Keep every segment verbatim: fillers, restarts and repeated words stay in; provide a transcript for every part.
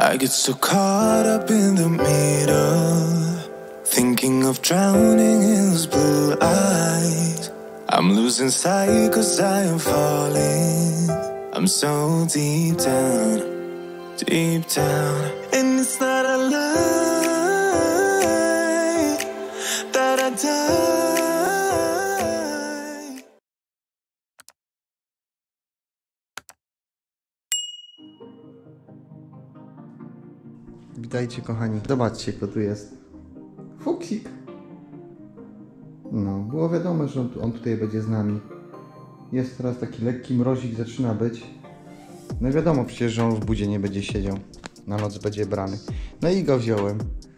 I get so caught up in the middle, thinking of drowning in those blue eyes. I'm losing sight cause I am falling. I'm so deep down, deep down. And it's not a lie that I die. Witajcie kochani, zobaczcie kto tu jest. Fuksik. No, było wiadomo, że on, on tutaj będzie z nami. Jest teraz taki lekki mrozik, zaczyna być. No wiadomo przecież, że on w budzie nie będzie siedział. Na noc będzie brany. No i go wziąłem.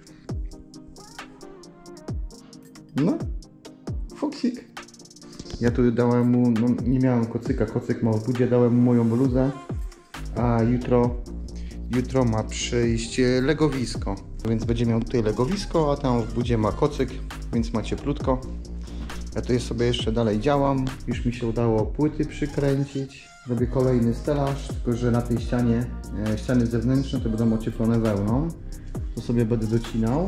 No, fuksik. Ja tu dałem mu, no nie miałem kocyka, kocyk ma w budzie, dałem mu moją bluzę. A jutro, jutro ma przyjść legowisko. Więc będzie miał tutaj legowisko, a tam w budzie ma kocyk, więc ma cieplutko. Ja tutaj sobie jeszcze dalej działam. Już mi się udało płyty przykręcić. Robię kolejny stelaż, tylko że na tej ścianie, e, ściany zewnętrzne to będą ocieplone wełną. To sobie będę docinał.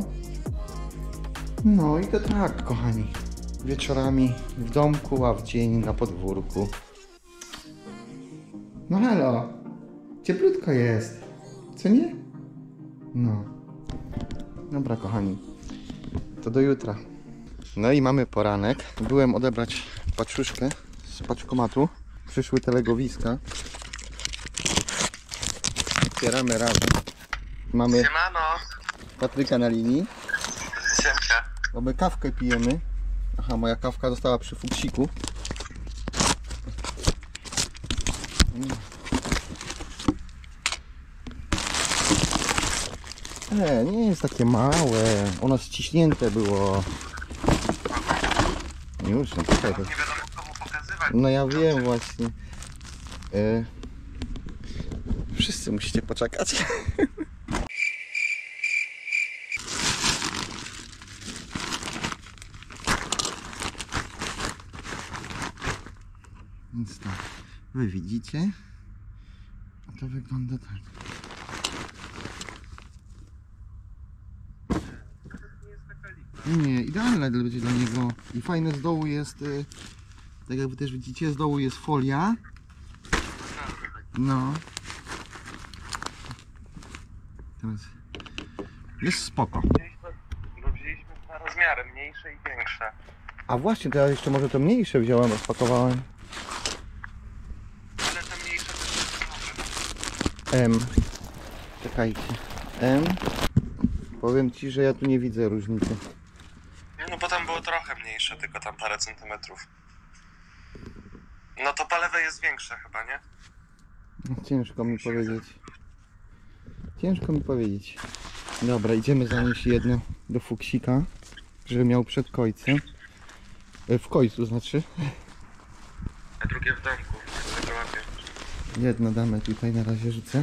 No i to tak, kochani. Wieczorami w domku, a w dzień na podwórku. No halo. Cieplutko jest. Co nie? No. Dobra, kochani. To do jutra. No i mamy poranek. Byłem odebrać paczuszkę z paczkomatu. Przyszły te legowiska. Otwieramy razem. Mamy Siemano. Patryka na linii. Siemka. Bo my kawkę pijemy. Aha, moja kawka została przy fuksiku. E, nie jest takie małe. Ono ściśnięte było. Już, no tutaj to... Nie wiadomo komu pokazywać. No ja wiem właśnie. E... Wszyscy musicie poczekać. Więc tak, wy widzicie, a to wygląda tak. Nie, idealne będzie dla niego i fajne z dołu jest, tak jak wy też widzicie, z dołu jest folia. No. Teraz jest spoko. Bo wzięliśmy dwa rozmiary, mniejsze i większe. A właśnie, to ja jeszcze może to mniejsze wziąłem, rozpakowałem. Ale te mniejsze też są dobre. M. Czekajcie. M. Powiem ci, że ja tu nie widzę różnicy. No bo tam było trochę mniejsze, tylko tam parę centymetrów. No to palewe jest większe chyba, nie? Ciężko mi powiedzieć. Ciężko mi powiedzieć. Dobra, idziemy zanieść jedno do fuksika, żeby miał przed końcem. W końcu znaczy. A drugie w domku, tego łapię. Jedno damy tutaj, na razie rzucę.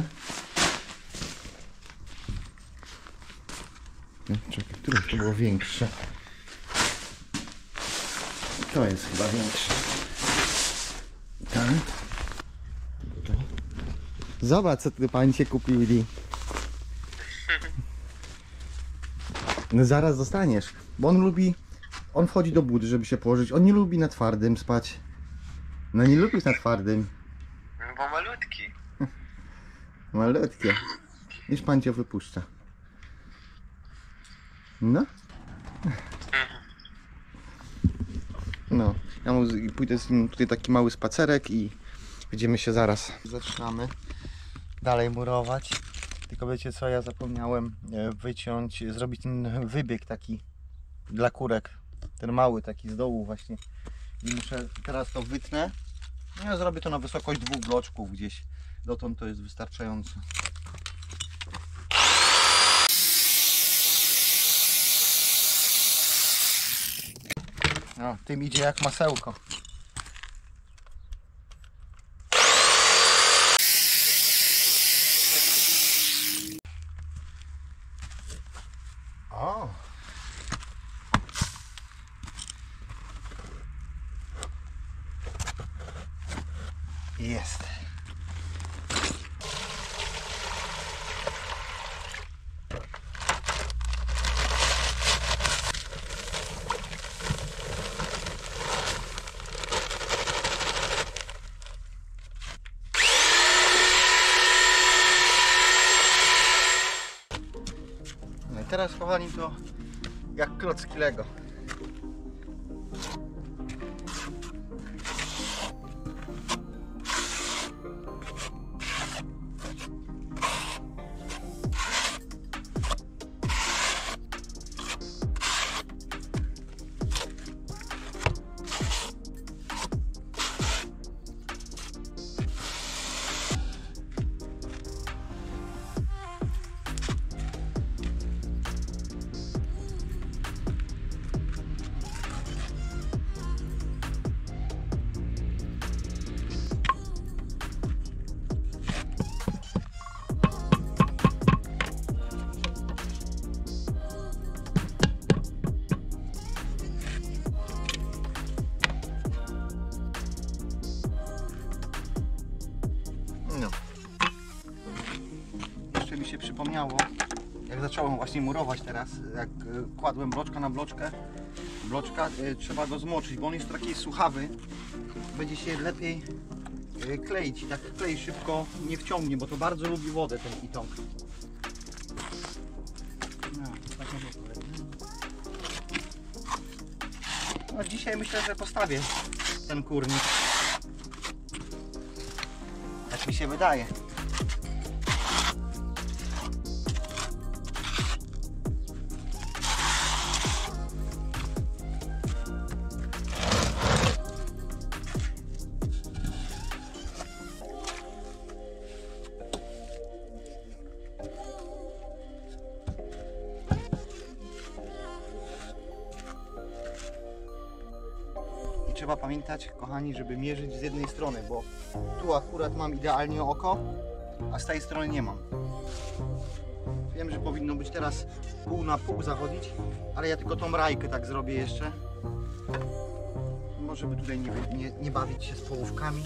No, czekaj, które to było większe? To jest chyba większe. Tak. Zobacz, co tu pańcie kupili. No zaraz dostaniesz, bo on lubi, on wchodzi do budy, żeby się położyć. On nie lubi na twardym spać. No nie lubisz na twardym. No bo malutki. Malutkie. Niż pan cię wypuszcza. No. No. Ja mu pójdę z nim tutaj taki mały spacerek i widzimy się zaraz. Zaczynamy dalej murować. Tylko wiecie co, ja zapomniałem wyciąć, zrobić ten wybieg taki dla kurek. Ten mały taki z dołu właśnie. I muszę, teraz to wytnę. No ja zrobię to na wysokość dwóch bloczków gdzieś. Dotąd to jest wystarczająco. No, tym idzie jak masełko. O! Jest. teraz, kochani, to jak klocki Lego. No. Jeszcze mi się przypomniało, jak zacząłem właśnie murować teraz, jak y, kładłem bloczka na bloczkę, bloczka, y, trzeba go zmoczyć, bo on jest taki suchawy, będzie się lepiej y, kleić i tak klej szybko nie wciągnie, bo to bardzo lubi wodę ten pitong. No, tak no, dzisiaj myślę, że postawię ten kurnik. Tak mi się wydaje. I trzeba pamiętać, kochani, żeby mierzyć z jednej strony, bo tu akurat mam idealnie oko, a z tej strony nie mam. Wiem, że powinno być teraz pół na pół zachodzić, ale ja tylko tą rajkę tak zrobię jeszcze. Może by tutaj nie, nie, nie bawić się z połówkami.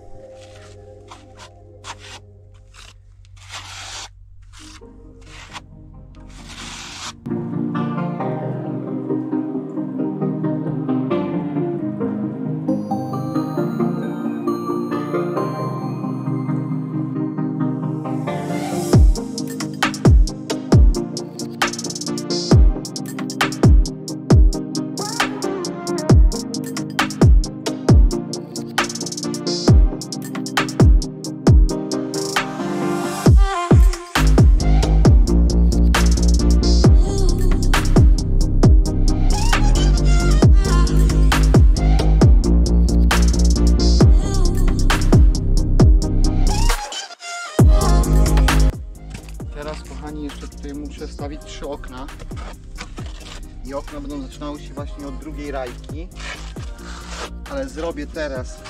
Jeszcze tutaj muszę wstawić trzy okna i okna będą zaczynały się właśnie od drugiej rajki, ale zrobię teraz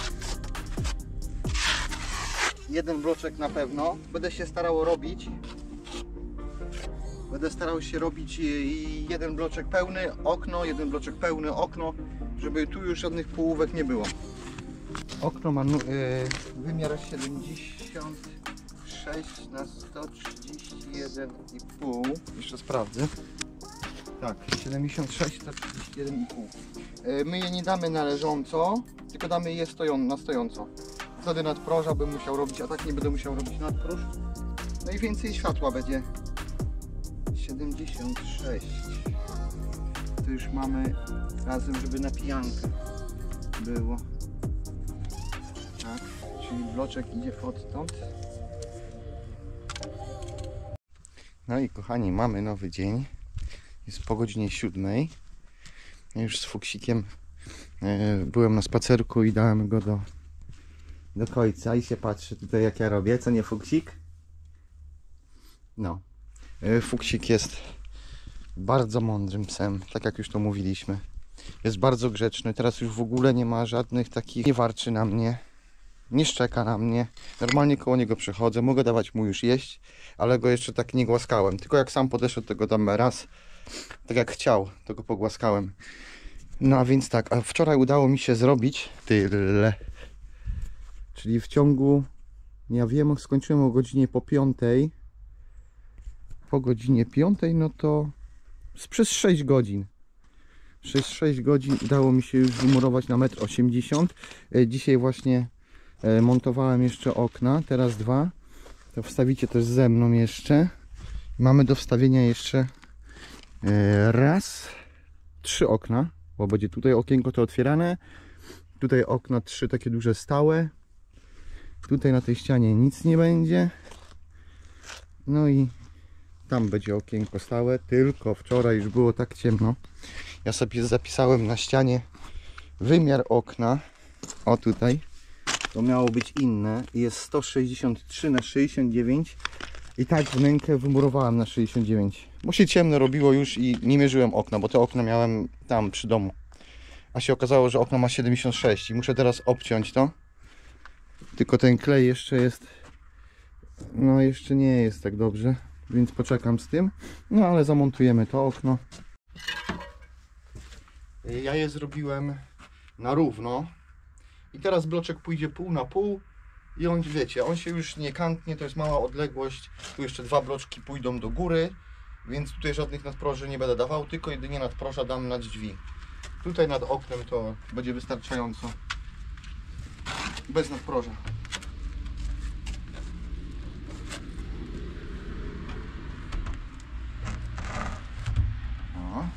jeden bloczek na pewno. Będę się starał robić będę starał się robić jeden bloczek pełny okno, jeden bloczek pełny okno, żeby tu już żadnych połówek nie było. Okno ma yy, wymiar siedemdziesiąt sześć na sto trzydzieści jeden i pół. Jeszcze sprawdzę. Tak, siedemdziesiąt sześć na sto trzydzieści jeden i pół. My je nie damy na leżąco, tylko damy je stoją, na stojąco. Wtedy nadproża bym musiał robić, a tak nie będę musiał robić nadproż. No i więcej światła będzie. siedemdziesiąt sześć. To już mamy razem, żeby na pijankę było. Tak, czyli bloczek idzie odtąd. No i kochani, mamy nowy dzień. Jest po godzinie siódmej. Ja już z Fuksikiem e, byłem na spacerku i dałem go do, do końca i się patrzy tutaj, jak ja robię. Co nie, Fuksik? No. E, Fuksik jest bardzo mądrym psem, tak jak już to mówiliśmy. Jest bardzo grzeczny. Teraz już w ogóle nie ma żadnych takich... Nie warczy na mnie. Nie szczeka na mnie. Normalnie koło niego przechodzę. Mogę dawać mu już jeść, ale go jeszcze tak nie głaskałem. Tylko jak sam podeszedł, tego dam raz. Tak jak chciał, to go pogłaskałem. No a więc tak, a wczoraj udało mi się zrobić tyle. Czyli w ciągu, ja wiem, skończyłem o godzinie po piątej. Po godzinie piątej, no to przez sześć godzin. Przez sześć godzin udało mi się już wymurować na metr osiemdziesiąt. Dzisiaj właśnie montowałem jeszcze okna, teraz dwa. To wstawicie też ze mną jeszcze. Mamy do wstawienia jeszcze Raz, trzy okna, bo będzie tutaj okienko to otwierane. Tutaj okna trzy takie duże stałe. Tutaj na tej ścianie nic nie będzie. No i tam będzie okienko stałe. Tylko wczoraj już było tak ciemno. Ja sobie zapisałem na ścianie wymiar okna. O tutaj. To miało być inne. Jest sto sześćdziesiąt trzy na sześćdziesiąt dziewięć. I tak wnękę wymurowałem na sześćdziesiąt dziewięć. Bo się ciemno robiło już i nie mierzyłem okna, bo te okna miałem tam przy domu. A się okazało, że okno ma siedemdziesiąt sześć i muszę teraz obciąć to. Tylko ten klej jeszcze jest, no jeszcze nie jest tak dobrze, więc poczekam z tym. No ale zamontujemy to okno. Ja je zrobiłem na równo. I teraz bloczek pójdzie pół na pół. I on, wiecie, on się już nie kantnie, to jest mała odległość. Tu jeszcze dwa bloczki pójdą do góry. Więc tutaj żadnych nadproży nie będę dawał, tylko jedynie nadproża dam nad drzwi. Tutaj nad oknem to będzie wystarczająco. Bez nadproża. O.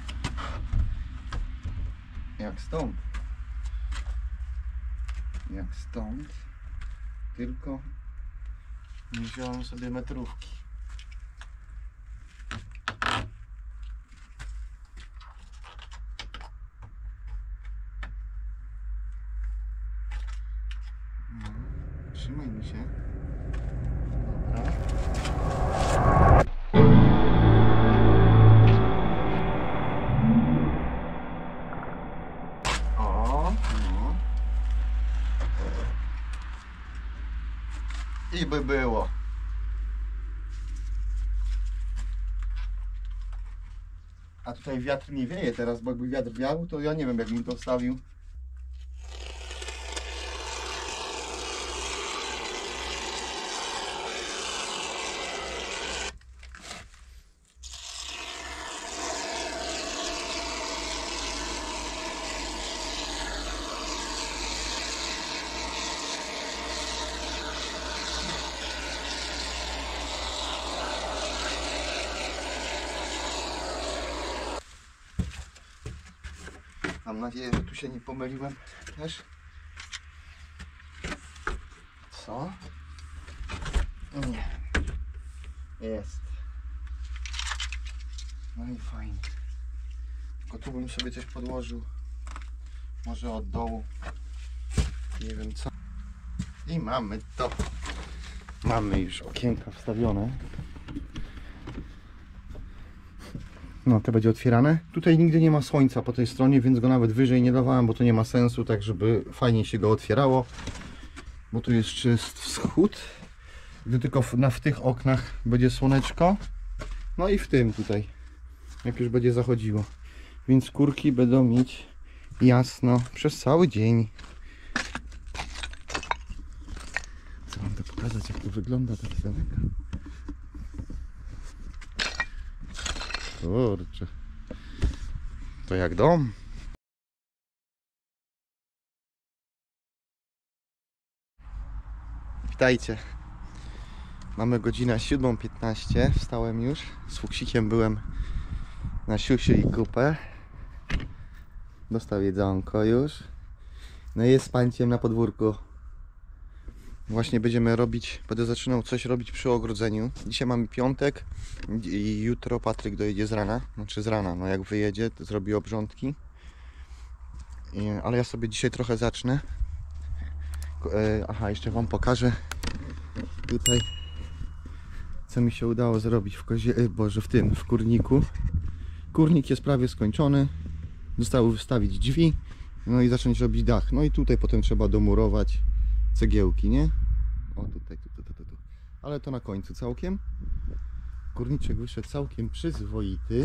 Jak stąd. Jak stąd. Tylko nie wziąłem sobie metrówki. Trzymajmy się. Dobra. O, no. I by było. A tutaj wiatr nie wieje teraz, bo jakby wiatr wiał, to ja nie wiem, jak bym to wstawił. Mam nadzieję, że tu się nie pomyliłem też. Co? Nie. Jest. No i fajnie. Tylko tu bym sobie coś podłożył. Może od dołu. Nie wiem co. I mamy to. Mamy już okienka wstawione. No, to będzie otwierane. Tutaj nigdy nie ma słońca po tej stronie, więc go nawet wyżej nie dawałem, bo to nie ma sensu, tak żeby fajnie się go otwierało. Bo tu jest czyst wschód. Gdy tylko w, na, w tych oknach będzie słoneczko. No i w tym tutaj, jak już będzie zachodziło. Więc kurki będą mieć jasno przez cały dzień. Chcę wam to pokazać, jak to wygląda tak z daleka. Kurczę, to jak dom. Witajcie. Mamy godzinę siódma piętnaście. Wstałem już. Z Fuksikiem byłem na siusiu i kupę. Dostał jedzonko już. No i jest z pańciem na podwórku. Właśnie będziemy robić, będę zaczynał coś robić przy ogrodzeniu. Dzisiaj mamy piątek i jutro Patryk dojedzie z rana, znaczy z rana, no jak wyjedzie, to zrobi obrządki. I, ale ja sobie dzisiaj trochę zacznę. Aha, jeszcze wam pokażę tutaj, co mi się udało zrobić w kozie, boże, w tym, w kurniku. Kurnik jest prawie skończony. Zostało wystawić drzwi, no i zacząć robić dach. No i tutaj potem trzeba domurować cegiełki, nie? O, tutaj, tu, tu, tu, tu, tu. Ale to na końcu całkiem. Kurniczek wyszedł całkiem przyzwoity.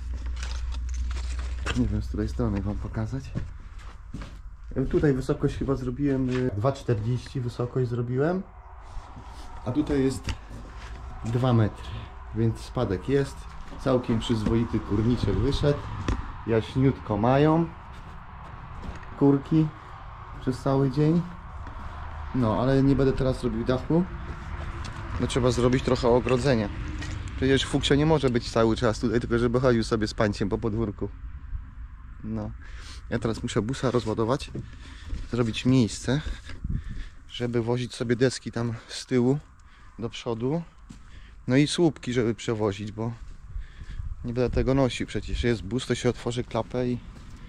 Nie wiem, z której strony wam pokazać. Tutaj wysokość chyba zrobiłem dwa czterdzieści, wysokość zrobiłem. A tutaj jest dwa metry, więc spadek jest. Całkiem przyzwoity kurniczek wyszedł. Jaśniutko mają kurki przez cały dzień. No, ale nie będę teraz robił dachu. No trzeba zrobić trochę ogrodzenia. Przecież Fuksio nie może być cały czas tutaj, tylko żeby chodził sobie z pańciem po podwórku. No. Ja teraz muszę busa rozładować, zrobić miejsce, żeby wozić sobie deski tam z tyłu do przodu. No i słupki, żeby przewozić, bo nie będę tego nosił przecież. Jest bus, to się otworzy klapę i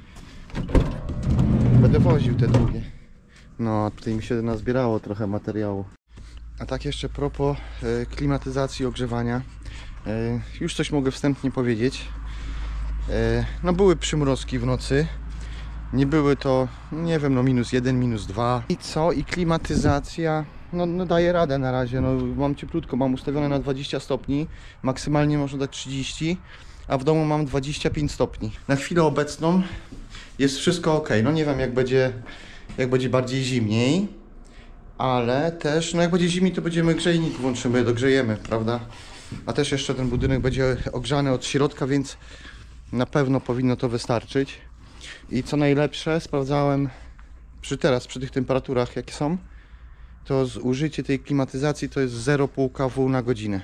będę woził te drugie. No, tutaj mi się nazbierało trochę materiału. A tak jeszcze propos e, klimatyzacji, ogrzewania. E, już coś mogę wstępnie powiedzieć. E, no były przymrozki w nocy. Nie były to, nie wiem, no minus jeden, minus dwa. I co? I klimatyzacja, no, no daje radę na razie. No, mam cieplutko, mam ustawione na dwadzieścia stopni. Maksymalnie można dać trzydzieści, a w domu mam dwadzieścia pięć stopni. Na chwilę obecną jest wszystko ok. No nie wiem, jak będzie, jak będzie bardziej zimniej, ale też, no jak będzie zimniej, to będziemy grzejnik włączymy, dogrzejemy, prawda? A też jeszcze ten budynek będzie ogrzany od środka, więc na pewno powinno to wystarczyć. I co najlepsze, sprawdzałem przy teraz, przy tych temperaturach jakie są, to zużycie tej klimatyzacji to jest zero przecinek pięć kilowatów na godzinę.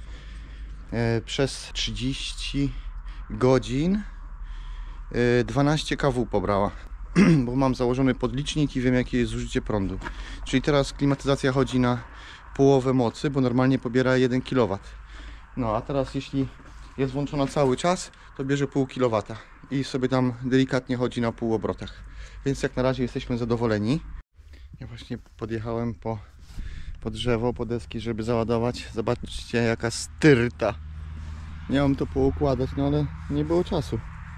E, przez trzydzieści godzin e, dwanaście kilowatów pobrała. Bo mam założony podlicznik i wiem, jakie jest zużycie prądu. Czyli teraz klimatyzacja chodzi na połowę mocy, bo normalnie pobiera jeden kilowat. No a teraz jeśli jest włączona cały czas, to bierze pół kilowata i sobie tam delikatnie chodzi na pół obrotach. Więc jak na razie jesteśmy zadowoleni. Ja właśnie podjechałem po, po drzewo, po deski, żeby załadować. Zobaczcie, jaka styrta. Miałem to poukładać, no ale nie było czasu.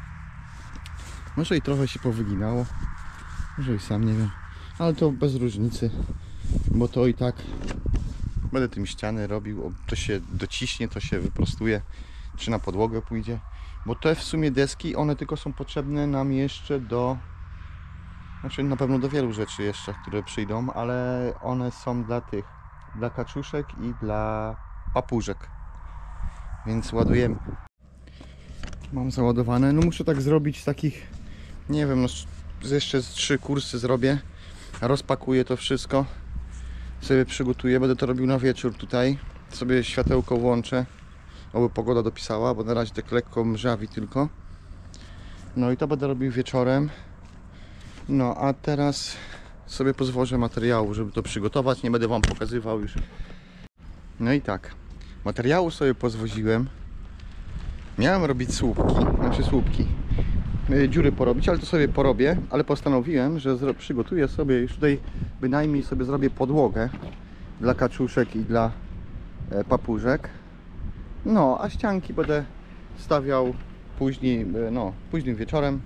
Może i trochę się powyginało, może i sam nie wiem, ale to bez różnicy, bo to i tak będę tym ściany robił, to się dociśnie, to się wyprostuje, czy na podłogę pójdzie, bo te w sumie deski, one tylko są potrzebne nam jeszcze do, znaczy na pewno do wielu rzeczy jeszcze, które przyjdą, ale one są dla tych, dla kaczuszek i dla papużek, więc ładujemy. Mam załadowane, no muszę tak zrobić z takich, nie wiem, no jeszcze z trzy kursy zrobię, rozpakuję to wszystko, sobie przygotuję, będę to robił na wieczór tutaj, sobie światełko włączę, oby pogoda dopisała, bo na razie tak lekko mrzawi tylko. No i to będę robił wieczorem. No a teraz sobie pozwożę materiału, żeby to przygotować, nie będę wam pokazywał już. No i tak, materiału sobie pozwoziłem. Miałem robić słupki, znaczy słupki, dziury porobić, ale to sobie porobię, ale postanowiłem, że przygotuję sobie już tutaj, bynajmniej sobie zrobię podłogę dla kaczuszek i dla papużek. No, a ścianki będę stawiał później, no, późnym wieczorem.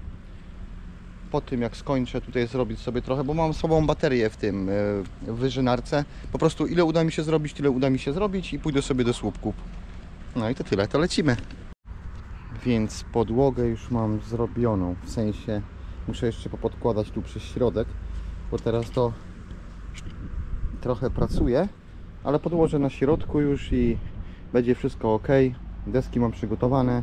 Po tym jak skończę tutaj zrobić sobie trochę, bo mam słabą baterię w tym, w wyżynarce. Po prostu ile uda mi się zrobić, tyle uda mi się zrobić i pójdę sobie do słupków. No i to tyle, to lecimy. Więc podłogę już mam zrobioną, w sensie muszę jeszcze popodkładać tu przez środek, bo teraz to trochę pracuje, ale podłożę na środku już i będzie wszystko ok. Deski mam przygotowane,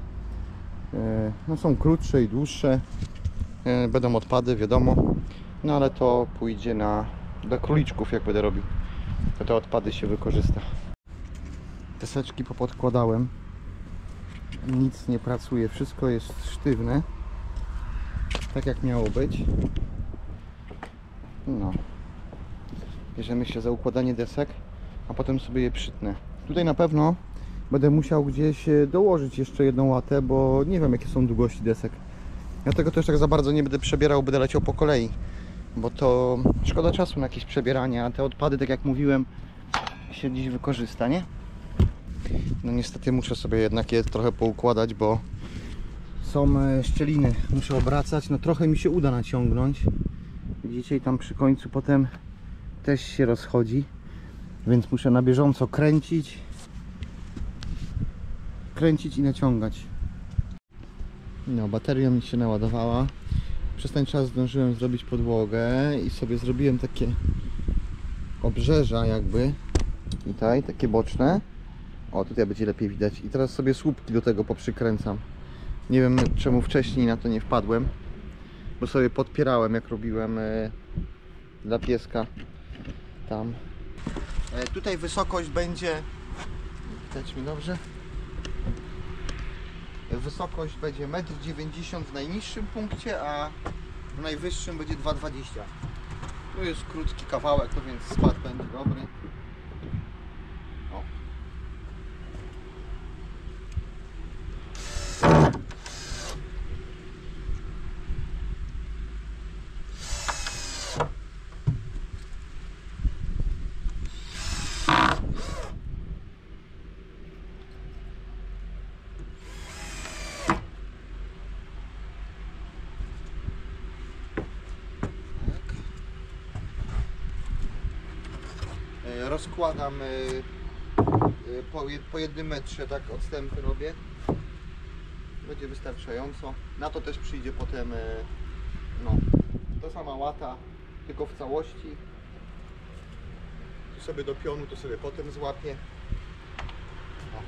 no są krótsze i dłuższe, będą odpady, wiadomo, no ale to pójdzie na dla króliczków, jak będę robił, to te odpady się wykorzysta. Deseczki popodkładałem. Nic nie pracuje, wszystko jest sztywne, tak jak miało być. No, bierzemy się za układanie desek, a potem sobie je przytnę. Tutaj na pewno będę musiał gdzieś dołożyć jeszcze jedną łatę, bo nie wiem, jakie są długości desek. Dlatego też tak za bardzo nie będę przebierał, będę leciał po kolei, bo to szkoda czasu na jakieś przebieranie, a te odpady, tak jak mówiłem, się dziś wykorzysta, nie? No niestety muszę sobie jednak je trochę poukładać, bo są szczeliny, muszę obracać, no trochę mi się uda naciągnąć. Widzicie, i tam przy końcu potem też się rozchodzi, więc muszę na bieżąco kręcić, kręcić i naciągać. No, bateria mi się naładowała. Przez ten czas zdążyłem zrobić podłogę i sobie zrobiłem takie obrzeża jakby, tutaj, takie boczne. O, tutaj będzie lepiej widać. I teraz sobie słupki do tego poprzykręcam. Nie wiem, czemu wcześniej na to nie wpadłem, bo sobie podpierałem, jak robiłem e, dla pieska tam. E, tutaj wysokość będzie, widać mi dobrze, Wysokość będzie metr dziewięćdziesiąt w najniższym punkcie, a w najwyższym będzie dwa dwadzieścia. Tu jest krótki kawałek, to więc spad będzie dobry. O. Rozkładam po, po jednym metrze, tak odstępy robię. Będzie wystarczająco. Na to też przyjdzie potem no, ta sama łata, tylko w całości. Tu sobie do pionu, to sobie potem złapię. O.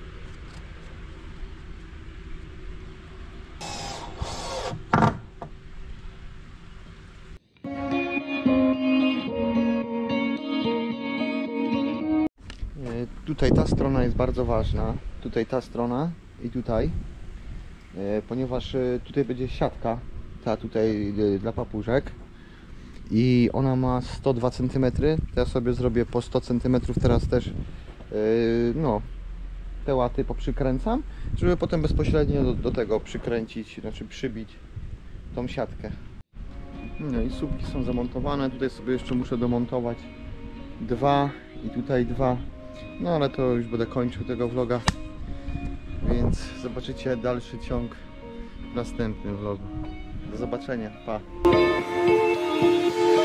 Tutaj ta strona jest bardzo ważna, tutaj ta strona i tutaj, ponieważ tutaj będzie siatka, ta tutaj dla papużek i ona ma sto dwa centymetry, to ja sobie zrobię po sto centymetrów teraz też, no, te łaty poprzykręcam, żeby potem bezpośrednio do, do tego przykręcić, znaczy przybić tą siatkę. No i słupki są zamontowane, tutaj sobie jeszcze muszę domontować dwa i tutaj dwa. No ale to już będę kończył tego vloga, więc zobaczycie dalszy ciąg w następnym vlogu. Do zobaczenia, pa!